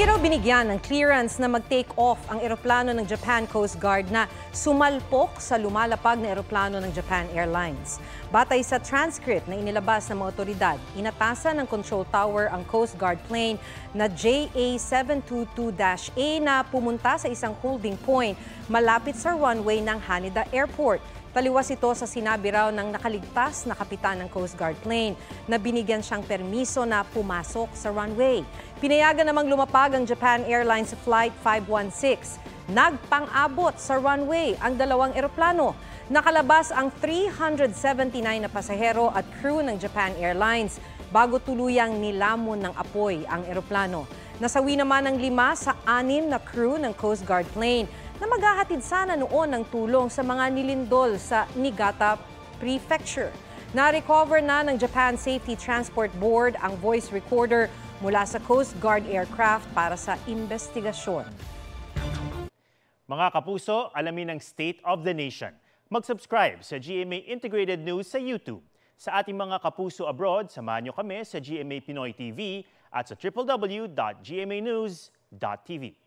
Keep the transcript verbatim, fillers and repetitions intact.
Hindi raw binigyan ng clearance na mag-take off ang eroplano ng Japan Coast Guard na sumalpok sa lumalapag na eroplano ng Japan Airlines. Batay sa transcript na inilabas ng mga otoridad, inatasan ng control tower ang Coast Guard plane na J A seven two two A na pumunta sa isang holding point malapit sa runway ng Haneda Airport. Taliwas ito sa sinabi raw ng nakaligtas na kapitan ng Coast Guard plane na binigyan siyang permiso na pumasok sa runway. Pinayagan namang lumapag ang Japan Airlines Flight five one six. Nagpang-abot sa runway ang dalawang eroplano. Nakalabas ang three hundred seventy-nine na pasahero at crew ng Japan Airlines bago tuluyang nilamon ng apoy ang eroplano. Nasawi naman ang lima sa anim na crew ng Coast Guard plane na maghahatid sana noon ng tulong sa mga nilindol sa Niigata Prefecture. Na-recover na ng Japan Safety Transport Board ang voice recorder mula sa Coast Guard aircraft para sa investigasyon. Mga kapuso, alamin ang State of the Nation. Mag-subscribe sa G M A Integrated News sa YouTube. Sa ating mga kapuso abroad, samahan niyo kami sa G M A Pinoy T V at sa w w w dot g m a news dot t v.